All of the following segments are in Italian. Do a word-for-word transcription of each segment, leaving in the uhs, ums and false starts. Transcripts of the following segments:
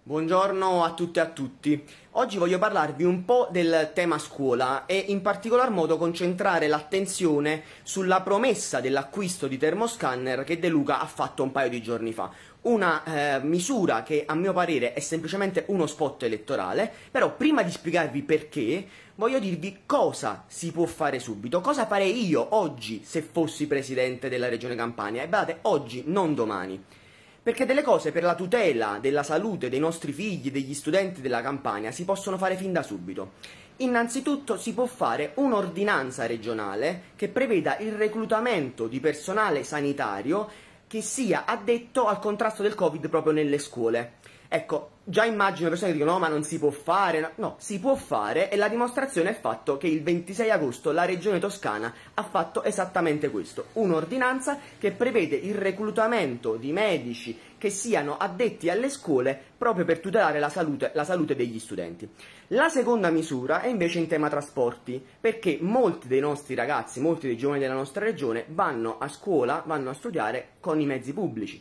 Buongiorno a tutte e a tutti. Oggi voglio parlarvi un po' del tema scuola e in particolar modo concentrare l'attenzione sulla promessa dell'acquisto di termoscanner che De Luca ha fatto un paio di giorni fa. Una eh, misura che a mio parere è semplicemente uno spot elettorale, però prima di spiegarvi perché voglio dirvi cosa si può fare subito, cosa farei io oggi se fossi presidente della Regione Campania. E guardate, oggi, non domani. Perché delle cose per la tutela della salute dei nostri figli, degli studenti della Campania, si possono fare fin da subito. Innanzitutto si può fare un'ordinanza regionale che preveda il reclutamento di personale sanitario che sia addetto al contrasto del Covid proprio nelle scuole. Ecco, già immagino persone che dicono no, ma non si può fare. No, no, si può fare e la dimostrazione è il fatto che il ventisei agosto la Regione Toscana ha fatto esattamente questo. Un'ordinanza che prevede il reclutamento di medici che siano addetti alle scuole proprio per tutelare la salute, la salute degli studenti. La seconda misura è invece in tema trasporti, perché molti dei nostri ragazzi, molti dei giovani della nostra regione vanno a scuola, vanno a studiare con i mezzi pubblici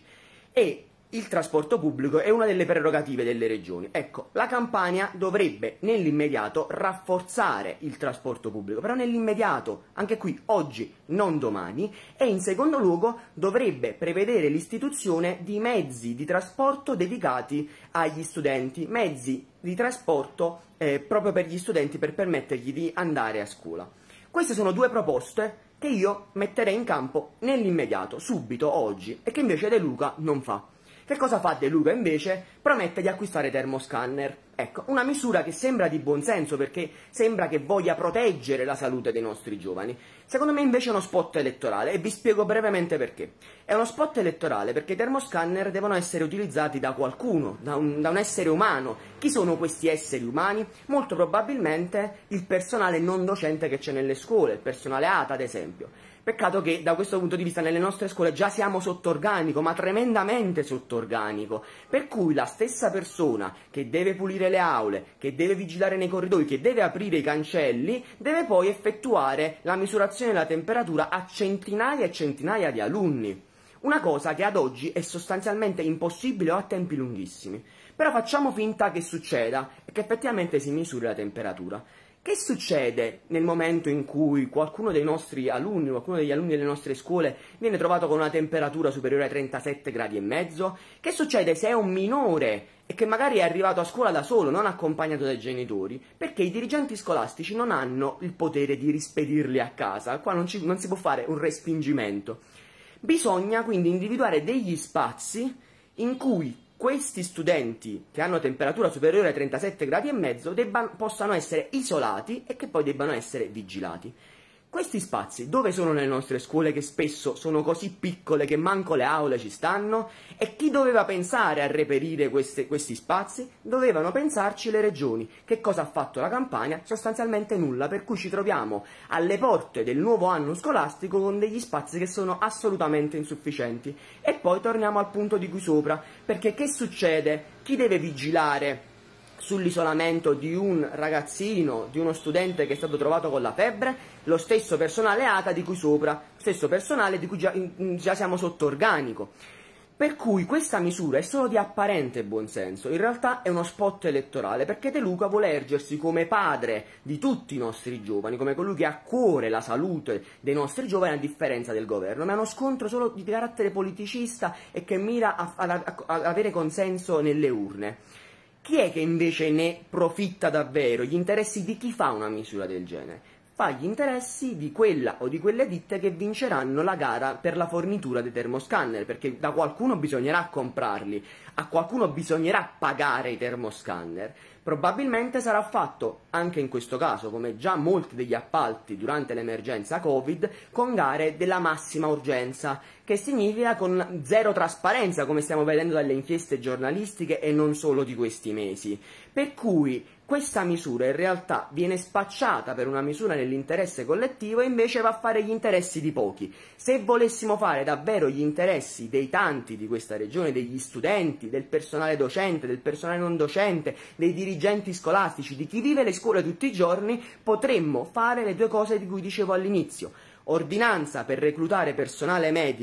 e il trasporto pubblico è una delle prerogative delle regioni. Ecco, la Campania dovrebbe nell'immediato rafforzare il trasporto pubblico, però nell'immediato, anche qui, oggi, non domani, e in secondo luogo dovrebbe prevedere l'istituzione di mezzi di trasporto dedicati agli studenti, mezzi di trasporto eh, proprio per gli studenti per permettergli di andare a scuola. Queste sono due proposte che io metterei in campo nell'immediato, subito, oggi, e che invece De Luca non fa. Che cosa fa De Luca invece? Promette di acquistare termoscanner. Ecco, una misura che sembra di buonsenso perché sembra che voglia proteggere la salute dei nostri giovani. Secondo me invece è uno spot elettorale e vi spiego brevemente perché. È uno spot elettorale perché i termoscanner devono essere utilizzati da qualcuno, da un, da un essere umano. Chi sono questi esseri umani? Molto probabilmente il personale non docente che c'è nelle scuole, il personale A T A ad esempio. Peccato che da questo punto di vista nelle nostre scuole già siamo sotto organico, ma tremendamente sotto organico, per cui la stessa persona che deve pulire le aule, che deve vigilare nei corridoi, che deve aprire i cancelli, deve poi effettuare la misurazione della temperatura a centinaia e centinaia di alunni. Una cosa che ad oggi è sostanzialmente impossibile o a tempi lunghissimi. Però facciamo finta che succeda e che effettivamente si misuri la temperatura. Che succede nel momento in cui qualcuno dei nostri alunni, qualcuno degli alunni delle nostre scuole viene trovato con una temperatura superiore ai trentasette gradi e mezzo? Che succede se è un minore e che magari è arrivato a scuola da solo, non accompagnato dai genitori? Perché i dirigenti scolastici non hanno il potere di rispedirli a casa, qua non, ci, non si può fare un respingimento. Bisogna quindi individuare degli spazi in cui questi studenti che hanno temperatura superiore ai trentasette gradi e mezzo debbano, possano essere isolati e che poi debbano essere vigilati. Questi spazi dove sono nelle nostre scuole che spesso sono così piccole che manco le aule ci stanno? E chi doveva pensare a reperire queste, questi spazi? Dovevano pensarci le regioni. Che cosa ha fatto la Campania? Sostanzialmente nulla, per cui ci troviamo alle porte del nuovo anno scolastico con degli spazi che sono assolutamente insufficienti. E poi torniamo al punto di qui sopra, perché che succede? Chi deve vigilare sull'isolamento di un ragazzino, di uno studente che è stato trovato con la febbre? Lo stesso personale A T A di cui sopra, lo stesso personale di cui già, già siamo sotto organico. Per cui questa misura è solo di apparente buonsenso, in realtà è uno spot elettorale, perché De Luca vuole ergersi come padre di tutti i nostri giovani, come colui che ha a cuore la salute dei nostri giovani a differenza del governo, ma è uno scontro solo di carattere politicista e che mira a, a, a, a avere consenso nelle urne. Chi è che invece ne profitta davvero? Gli interessi di chi fa una misura del genere? Fa gli interessi di quella o di quelle ditte che vinceranno la gara per la fornitura dei termoscanner, perché da qualcuno bisognerà comprarli, a qualcuno bisognerà pagare i termoscanner. Probabilmente sarà fatto, anche in questo caso, come già molti degli appalti durante l'emergenza Covid, con gare della massima urgenza, che significa con zero trasparenza, come stiamo vedendo dalle inchieste giornalistiche e non solo di questi mesi. Per cui questa misura in realtà viene spacciata per una misura nell'interesse collettivo e invece va a fare gli interessi di pochi. Se volessimo fare davvero gli interessi dei tanti di questa regione, degli studenti, del personale docente, del personale non docente, dei dirigenti scolastici, di chi vive le scuole tutti i giorni, potremmo fare le due cose di cui dicevo all'inizio. Ordinanza per reclutare personale medico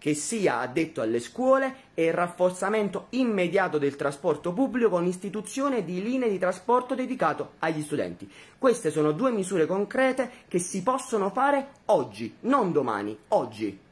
che sia addetto alle scuole e il rafforzamento immediato del trasporto pubblico con istituzione di linee di trasporto dedicato agli studenti. Queste sono due misure concrete che si possono fare oggi, non domani, oggi.